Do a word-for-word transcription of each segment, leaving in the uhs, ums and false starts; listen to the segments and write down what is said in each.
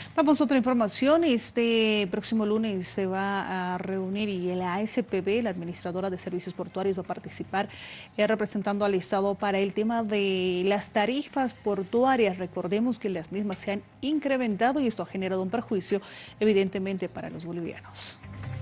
Vamos a otra información. Este próximo lunes se va a reunir y la A S P B, la Administradora de Servicios Portuarios, va a participar eh, representando al Estado para el tema de las tarifas portuarias. Recordemos que las mismas se han incrementado y esto ha generado un perjuicio, evidentemente, para los bolivianos.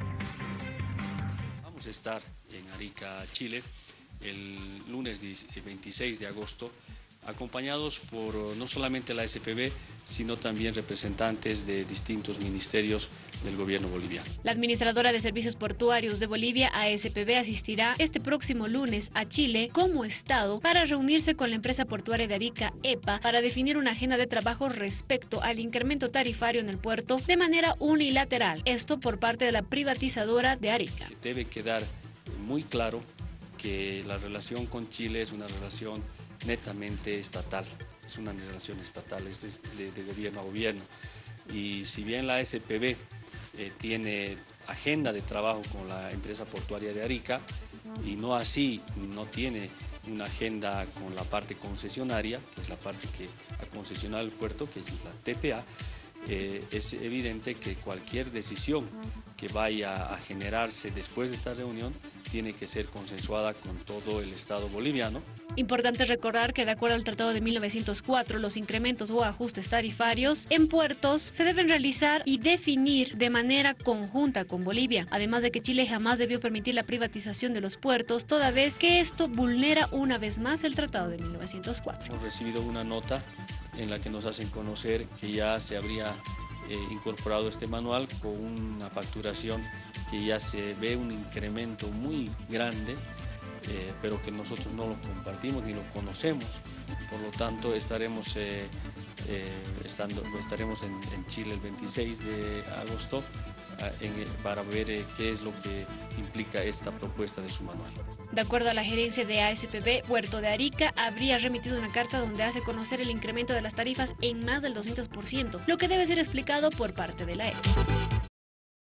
Vamos a estar en Arica, Chile, el lunes veintiséis de agosto, acompañados por no solamente la A S P B, sino también representantes de distintos ministerios del gobierno boliviano. La Administradora de Servicios Portuarios de Bolivia, A S P B, asistirá este próximo lunes a Chile como Estado para reunirse con la empresa portuaria de Arica, E P A, para definir una agenda de trabajo respecto al incremento tarifario en el puerto de manera unilateral. Esto por parte de la privatizadora de Arica. Debe quedar muy claro que la relación con Chile es una relación netamente estatal, es una relación estatal, es de, de gobierno a gobierno. Y si bien la A S P B eh, tiene agenda de trabajo con la empresa portuaria de Arica, y no así, no tiene una agenda con la parte concesionaria, que es la parte que ha concesionado el puerto, que es la T P A, eh, es evidente que cualquier decisión que vaya a generarse después de esta reunión tiene que ser consensuada con todo el Estado boliviano. Importante recordar que de acuerdo al Tratado de mil novecientos cuatro, los incrementos o ajustes tarifarios en puertos se deben realizar y definir de manera conjunta con Bolivia. Además de que Chile jamás debió permitir la privatización de los puertos, toda vez que esto vulnera una vez más el Tratado de mil novecientos cuatro. Hemos recibido una nota en la que nos hacen conocer que ya se habría eh, incorporado este manual con una facturación que ya se ve un incremento muy grande, eh, pero que nosotros no lo compartimos ni lo conocemos. Por lo tanto, estaremos, eh, eh, estando, estaremos en, en Chile el veintiséis de agosto eh, en, para ver eh, qué es lo que implica esta propuesta de su manual. De acuerdo a la gerencia de A S P B, Puerto de Arica habría remitido una carta donde hace conocer el incremento de las tarifas en más del doscientos por ciento, lo que debe ser explicado por parte de la E P A.